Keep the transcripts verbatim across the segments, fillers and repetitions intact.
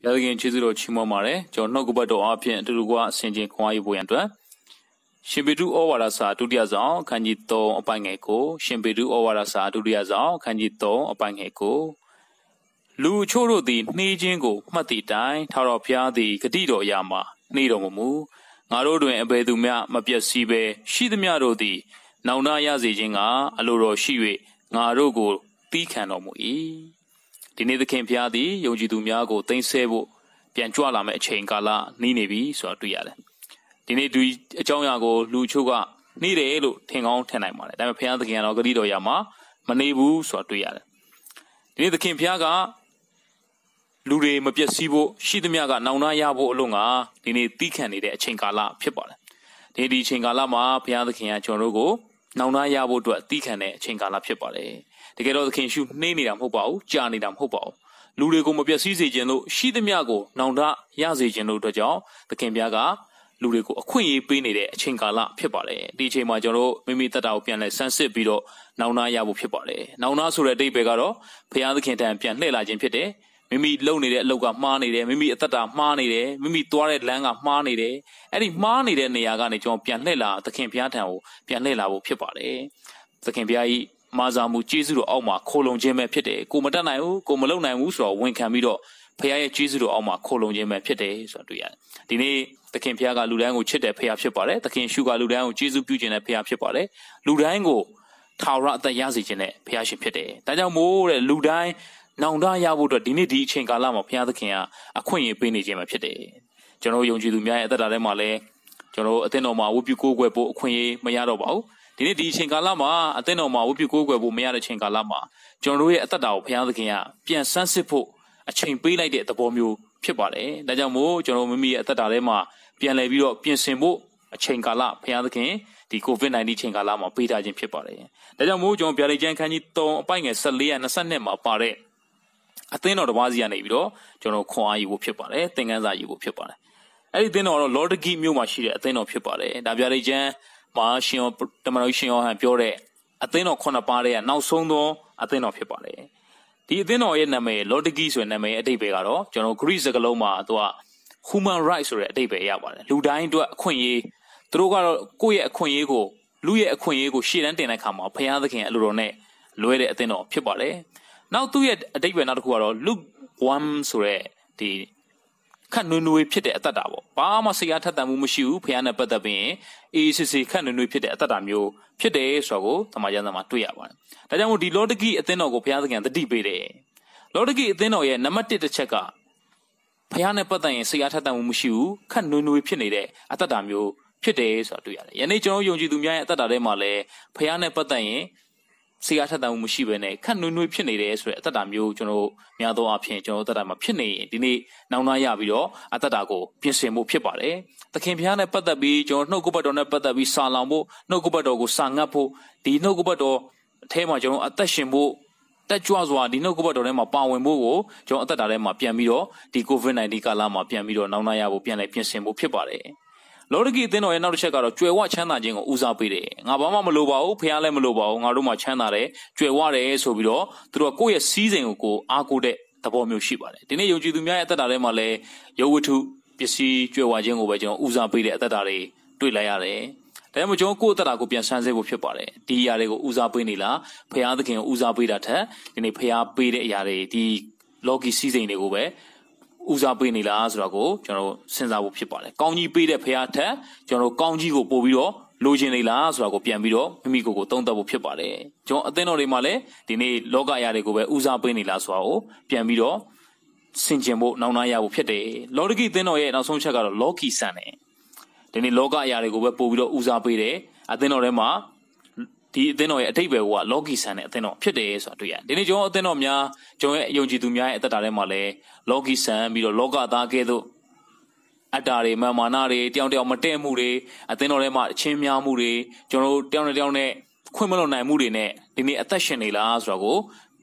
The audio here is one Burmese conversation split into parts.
ဘုရားသခင်ကျေးဇူးတော်ချီးမွမ်းပါတယ်ကျွန်တော်နှုတ်ကပတ်တော်အဖြစ်အတူတူကအစဉ်ချင်းခွန်အားယူဖို့ရန်အတွက်ရှင်ပေတုဩဝါဒစာဒုတိယဆောင်ခန်းကြီးသုံးအပိုင်းငယ်ကိုရှင်ပေတုဩဝါဒစာဒုတိယဆောင်ခန်းကြီးသုံးအပိုင်းငယ်ကိုလူချို့တို့သည်နှီးခြင်းကိုမှတ်သည့်တိုင်ထာဝရဘုရားသည်ဂတိတော်အရာမှာနှီးတော်မမူငါတို့တွင်အဘယ်သူမျှမပျက်စီးပဲရှိသမျှတို့သည်နောင်တရစေခြင်းကအလိုတော်ရှိ၍ငါတို့ကိုသီးခံတော်မူ၏ဒီနေ့သခင်ဘုရားသည်ယုံကြည်သူများကိုသိမ်းဆည်းဖို့ပြန်ကြွလာမယ့်အချိန်ကာလနှီးနေပြီဆိုတာတွေ့ရတယ်ဒီနေ့ဒီအကြောင်းအရာကိုလူချို့ကနှီးတယ်လို့ထင်ကောင်းထင်နိုင်ပါတယ်ဒါပေမဲ့ဘုရားသခင်ကတော့ဂတိတော်ရာမှာမနေဘူးဆိုတာတွေ့ရတယ်ဒီနေ့သခင်ဘုရားကလူတွေမပျက်စီးဖို့ရှိသမျှကနောင်တရဖို့အလို့ငါဒီနေ့သီးခံနေတဲ့အချိန်ကာလဖြစ်ပါတယ်ဒီဒီအချိန်ကာလမှာဘုရားသခင်ကကျွန်တော်တို့ကိုနောင်တရဖို့အတွက်သီးခံတဲ့အချိန်ကာလဖြစ်ပါတယ်တကယ်တော့သခင်ရှုနှိမ့်နေတာမဟုတ်ပါဘူးကြာနေတာမဟုတ်ပါဘူးလူတွေကိုမပျက်စီးစေခြင်းလို့ရှိသမျှကိုနောင်တရစေခြင်းလို့အတွက်ကြောင့်သခင်ဘုရားကလူတွေကိုအခွင့်အရေးပေးနေတဲ့အချိန်ကာလဖြစ်ပါတယ်ဒီအချိန်မှာကျွန်တော်တို့မိမိတတ်တာကိုပြန်လဲဆန်းစစ်ပြီးတော့နောင်တရဖို့ဖြစ်ပါတယ်နောင်တဆိုတဲ့အဓိပ္ပာယ်ကတော့ဘုရားသခင်တန်ပြန်လှည့်လာခြင်းဖြစ်တယ်မိမိလုံနေတဲ့အလုပ်ကမှားနေတယ်မိမိအသက်တာမှားနေတယ်မိမိသွားတဲ့လမ်းကမှားနေတယ်အဲ့ဒီမှားနေတဲ့နေရာကနေကျွန်တော်ပြန်လှည့်လာသခင်ဘုရားထံကိုပြန်လှည့်လာဖို့ဖြစ်ပါတယ်သခင်ဘုရားကြီးမာဇာမှုကျေးဇူးတော်အောက်မှာခိုလုံခြင်းပဲဖြစ်တယ်ကိုမတတ်နိုင်ဘူးကိုမလုံနိုင်ဘူးဆိုတော့ဝန်ခံပြီးတော့ဘုရားရဲ့ကျေးဇူးတော်အောက်မှာခိုလုံခြင်းပဲဖြစ်တယ်ဆိုတာတွေ့ရတယ်ဒီနေ့သခင်ဘုရားကလူတိုင်းကိုချစ်တဲ့ဘုရားဖြစ်ပါတယ်သခင်ရှုကလူတိုင်းကိုကျေးဇူးပြုခြင်းတဲ့ဘုရားဖြစ်ပါတယ်လူတိုင်းကိုထာဝရအသက်ရစေခြင်းတဲ့ဘုရားရှင်ဖြစ်တယ်ဒါကြောင့်မို့တဲ့လူတိုင်းနောင်တရဖို့အတွက်ဒီနေ့ဒီအချိန်ကာလမှာဘုရားသခင်ကအခွင့်အရေးပေးနေခြင်းပဲဖြစ်တယ်ကျွန်တော်ယုံကြည်သူများရဲ့အသက်တာထဲမှာလည်းကျွန်တော်အသင်းတော်မှာဝတ်ပြုကိုးကွယ်ဖို့အခွင့်အရေးမရတော့ပါဘူးဒီနေ့ဒီအချိန်ကာလမှာအသင်းတော်မှာဝတ်ပြုကိုးကွယ်ဖို့မရတဲ့အချိန်ကာလမှာကျွန်တော်တို့ရဲ့အသက်တာကိုဘုရားသခင်ကပြန်ဆန်းစစ်ဖို့အချိန်ပေးလိုက်တဲ့သဘောမျိုးဖြစ်ပါတယ်ဒါကြောင့်မို့ကျွန်တော်မိမိရဲ့အသက်တာထဲမှာပြန်လည်ပြီးတော့ပြင်ဆင်ဖို့အချိန်ကာလဘုရားသခင်ဒီ ကိုဗစ်-19 ချိန်ကာလမှာပေးထားခြင်းဖြစ်ပါတယ်ဒါကြောင့်မို့ကျွန်တော်ဗျာဒိတ်ကျမ်းခန်းကြီးသုံးအပိုင်ငယ်၁၄ရာ၂၂မှာပါတဲ့အသင်းတော်တစ်ပါးစီကနေပြီးတော့ကျွန်တော်ခွန်အားယူဖို့ဖြစ်ပါတယ်သင်ခန်းစာယူဖို့ဖြစ်ပါတယ်အဲ့ဒီအသင်းတော်ကတော့လော်ဒဂိမြို့မှာရှိတဲ့အသင်းတော်ဖြစ်ပါတယ်ဒါဗျာဒိတ်ကျမ်းမှာရှင်တမန်တော်ရှင်ယောဟန်ပြောတဲ့အသင်းတော်ခုနှစ်ပါးရဲ့နောက်ဆုံးသောအသင်းတော်ဖြစ်ပါတယ်ဒီအသင်းတော်ရဲ့နာမည်လော်ဒဂိဆိုတဲ့နာမည်အဓိပ္ပာယ်ကတော့ကျွန်တော်ဂရိစကားလုံးမှာသူက human rights ဆိုတဲ့အဓိပ္ပာယ်ရပါတယ်လူတိုင်းအတွက်အခွင့်အရေးသူတို့ကတော့ကိုယ့်ရဲ့အခွင့်အရေးကိုလူရဲ့အခွင့်အရေးကိုရှေ့တန်းတင်တဲ့အခါမှာဘုရားသခင်အလိုတော်နဲ့လွဲတဲ့အသင်းတော်ဖြစ်ပါတယ်နောက်သူ့ရဲ့အဓိပ္ပာယ်နောက်တစ်ခုကတော့ Luke one ဆိုတဲ့ဒီခတ်နွေးနွေးဖြစ်တဲ့အတ္တတာပေါ့ဘာမှစိတ်အားထက်သန်မှုမရှိဘူးဖခင်နဲ့ပတ်သက်ပြီးအေးစစ်စစ်ခတ်နွေးနွေးဖြစ်တဲ့အတ္တတာမျိုးဖြစ်တယ်ဆိုတော့ကိုသမာကျမ်းစာမှာတွေ့ရပါတယ်ဒါကြောင့်မို့ဒီလော်ဒဂိအသင်းတော်ကိုဘုရားသခင်သတိပေးတယ်လော်ဒဂိအသင်းတော်ရဲ့နံပါတ်တစ်တစ်ချက်ကဖခင်နဲ့ပတ်သက်ရင်စိတ်အားထက်သန်မှုမရှိဘူးခတ်နွေးနွေးဖြစ်နေတဲ့အတ္တတာမျိုးဖြစ်တယ်ဆိုတာတွေ့ရတယ်ယနေ့ကျွန်တော်ယုံကြည်သူများရဲ့အတ္တတာထဲမှာလည်းဖခင်နဲ့ပတ်သက်ရင်စိတ်အားထက်သန်မှုမရှိဘဲနဲ့ခက်နွေးနွေးဖြစ်နေတယ်ဆိုတဲ့အတ္တတာမျိုးကျွန်တော်များသောအားဖြင့်ကျွန်တော်အတ္တတာမှာဖြစ်နေရင်ဒီနေ့နောင်တရပြီးတော့အတ္တတာကိုပြင်ဆင်ဖို့ဖြစ်ပါတယ်သခင်ဘုရားနဲ့ပတ်သက်ပြီးကျွန်တော်နှုတ်ကပတ်တော်နဲ့ပတ်သက်ပြီးစာလောင်ဖို့နှုတ်ကပတ်တော်ကိုစာငတ်ဖို့ဒီနှုတ်ကပတ်တော်အထဲမှာကျွန်တော်အသက်ရှင်ဖို့တက်ကြွစွာဒီနှုတ်ကပတ်တော်ထဲမှာပါဝင်ဖို့ကိုကျွန်တော်အတ္တတာထဲမှာပြန်ပြီးတော့ဒီ ကိုဗစ်-19 ကာလမှာပြန်ပြီးတော့နောင်တရဖို့ပြန်လဲပြင်ဆင်ဖို့ဖြစ်ပါတယ်လော်ဒဂိအသင်းတော်ရဲ့နောက်တစ်ချက်ကတော့ကြွယ်ဝချမ်းသာခြင်းကိုဦးစားပေးတယ်ငါဘာမှမလိုပါဘူးဖခင်လည်းမလိုပါဘူးငါတို့မှချမ်းသာတယ်ကြွယ်ဝတယ်ဆိုပြီးတော့သူတို့ကကိုယ့်ရဲ့စီးစိမ်ကိုကိုအားကိုးတဲ့သဘောမျိုးရှိပါတယ်ဒီနေ့ယုံကြည်သူများရဲ့အသက်တာထဲမှာလည်းရုပ်ဝတ္ထုပစ္စည်းကြွယ်ဝခြင်းကိုပဲကျွန်တော်ဦးစားပေးတဲ့အသက်တာတွေတွေ့လိုက်ရတယ်ဒါကြောင့်မို့ကျွန်တော်ကိုယ့်အသက်တာကိုပြန်ဆန်းစစ်ဖို့ဖြစ်ပါတယ်ဒီအရာတွေကိုဦးစားပေးနေလားဖခင်သခင်ကိုဦးစားပေးတာထက်ဒီနေ့ဖခင်ပေးတဲ့အရာတွေဒီလောကီစီးစိမ်တွေကိုပဲဦးစားပေးနေလားဆိုတော့ကိုကျွန်တော်စဉ်းစားဖို့ဖြစ်ပါတယ်။ကောင်းကြီးပေးတဲ့ဖခင်ထက်ကျွန်တော်ကောင်းကြီးကိုပို့ပြီးတော့လိုချင်နေလားဆိုတော့ကိုပြန်ပြီးတော့မိမိကိုယ်ကိုသုံးသပ်ဖို့ဖြစ်ပါတယ်။ကျွန်တော်အသင်းတော်တွေမှာလည်းဒီနေ့လောကအရာတွေကိုပဲဦးစားပေးနေလားဆိုတော့ကိုပြန်ပြီးတော့ဆင်ခြင်ဖို့နောင်တရဖို့ဖြစ်တယ်။လော်ဒဂိအသင်းတော်ရဲ့နောက်ဆုံးချက်ကတော့လောကီဆန်တယ်။ဒီနေ့လောကအရာတွေကိုပဲပို့ပြီးတော့ဦးစားပေးတယ်။အသင်းတော်ထဲမှာဒီအသင်းတော်ရဲ့အထိပ္ပယ်ကလောကီဆန်တဲ့အသင်းတော်ဖြစ်တယ်ဆိုတာတွေ့ရတယ်ဒီနေ့ကျွန်တော်အသင်းတော်များကျွန်တော်ရဲ့ယုံကြည်သူများရဲ့အသက်တာထဲမှာလည်းလောကီဆန်ပြီးတော့လောကသားကဲ့သို့အတ္တတွေမာမာနတွေတယောက်တယောက်မတည့်မှုတွေအသင်းတော်ထဲမှာအချင်းများမှုတွေကျွန်တော်တို့တယောက်နဲ့တယောက်နဲ့ခွင့်မလွန်နိုင်မှုတွေနဲ့ဒီနေ့အသက်ရှင်နေလားဆိုတော့ကို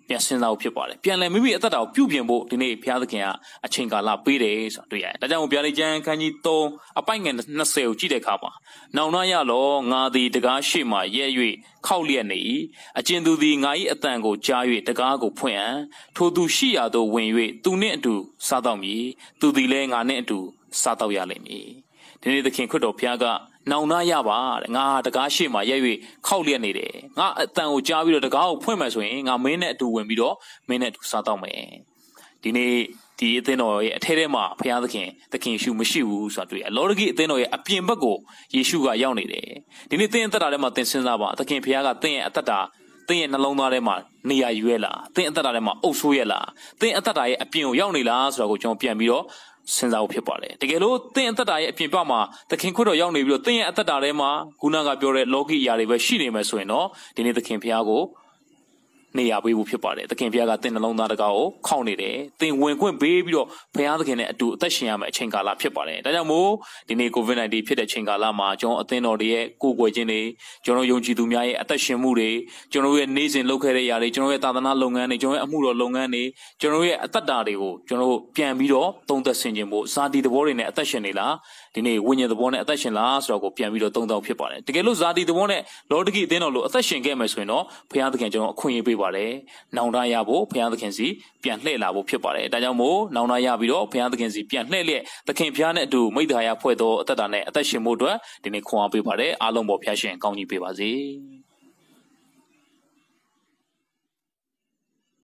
ပြန်စဉ်းစားဖို့ဖြစ်ပါတယ်ပြန်လည်းမိမိအသက်တာကိုပြုပြင်ဖို့ဒီနေ့ဘုရားသခင်ကအချိန်ကာလပေးတယ်ဆိုတော့တွေ့ရတယ်ဒါကြောင့်ဘုရားလေးကျမ်းခန်းကြီးသုံးအပိုက်ငယ်နှစ်ဆယ်ကိုကြည့်တဲ့အခါမှာနောင်နာရလောငါသည်တကားရှိမှရဲ၍ခောက်လျက်နေ၏အကျဉ်သူသည်ငါ၏အတန်ကိုကြား၍တကားကိုဖွင့်အံထိုသူရှိရာသို့ဝင်၍သူနှင့်အတူစားတော့မည်သူသည်လည်းငါနှင့်အတူစားတော့ရလိမ့်မည်ဒီနေ့သခင်ခရစ်တော်ဘုရားကနောင်နာရပါတဲ့ငါတကားရှိမှရဲ၍ခောက်လျက်နေတယ်ငါအတန်ကိုကြားပြီးတော့တကားကိုဖွင့်မယ်ဆိုရင်ငါမင်းနဲ့အတူဝင်ပြီးတော့မင်းနဲ့အတူစားတော့မယ်ဒီနေ့ဒီအသင်းတော်ရဲ့အထဲထဲမှာဘုရားသခင်သခင်ယေရှုမရှိဘူးဆိုတာတွေ့ရလောရဂိအသင်းတော်ရဲ့အပြင်ဘက်ကိုယေရှုကရောက်နေတယ်ဒီနေ့သင်အသက်တာထဲမှာသင်စဉ်းစားပါသခင်ဘုရားကသင်ရဲ့အသက်တာသင်ရဲ့နှလုံးသားထဲမှာနေရာယူရလားသင်အသက်တာထဲမှာအုပ်ဆိုးရလားသင်အသက်တာရဲ့အပြင်ကိုရောက်နေလားဆိုတာကိုကျွန်တော်ပြန်ပြီးတော့စဉ်းစားဖို့ဖြစ်ပါတယ်တကယ်လို့သင်အသက်တာရဲ့အပြင်ဘက်မှာသခင်ခွတ်တော်ရောက်နေပြီးတော့သင်ရဲ့အသက်တာထဲမှာခုနကပြောတဲ့လောကီအရာတွေပဲရှိနေမယ်ဆိုရင်တော့ဒီနေ့သခင်ဘုရားကိုနေရာပေးဖို့ဖြစ်ပါတယ်သခင်ဘုရားကသင်နှလုံးသားတကားကိုခောက်နေတယ်သင်ဝင်ခွင့်ပေးပြီးတော့ဘုရားသခင်နဲ့အတူအသက်ရှင်ရမယ့်အချိန်ကာလဖြစ်ပါတယ်ဒါကြောင့်မို့ဒီနေ့ ကိုဗစ် nineteen ဖြစ်တဲ့အချိန်ကာလမှာကျွန်တော်အသင်းတော်တွေရဲ့ကိုယ်ွယ်ခြင်းတွေကျွန်တော်ယုံကြည်သူများရဲ့အသက်ရှင်မှုတွေကျွန်တော်ရဲ့နေ့စဉ်လုပ်ခဲ့တဲ့ຢာတွေကျွန်တော်ရဲ့သာသနာလုပ်ငန်းတွေကျွန်တော်ရဲ့အမှုတော်လုပ်ငန်းတွေကျွန်တော်ရဲ့အသက်တာတွေကိုကျွန်တော်ပြန်ပြီးတော့သုံးသက်ဆင်ခြင်ဖို့ဇာတိသဘောတွေနဲ့အသက်ရှင်နေလားဒီနေ့ဝိညာဉ်သဘောနဲ့အသက်ရှင်လားဆိုတော့ကိုပြန်ပြီးတော့သုံးသပ်ဖြစ်ပါတယ်တကယ်လို့ဇာတိသဘောနဲ့လောကီအသင်းတော်လို့အသက်ရှင်ခဲ့မယ်ဆိုရင်တော့ဘုရားသခင်ကျွန်တော်အခွင့်အရေးပေးပါတယ်နောင်တရဖို့ဘုရားသခင်စီပြန်လှည့်လာဖို့ဖြစ်ပါတယ်ဒါကြောင့်မို့နောင်တရပြီးတော့ဘုရားသခင်စီပြန်လှည့်လျက်သခင်ဘုရားနဲ့အတူမိသားရဖွဲ့သောအသက်တာနဲ့အသက်ရှင်မှုအတွက်ဒီနေ့ခွန်အားပေးပါတယ်အားလုံးပေါ်ဘုရားရှင်ကောင်းကြီးပေးပါစေ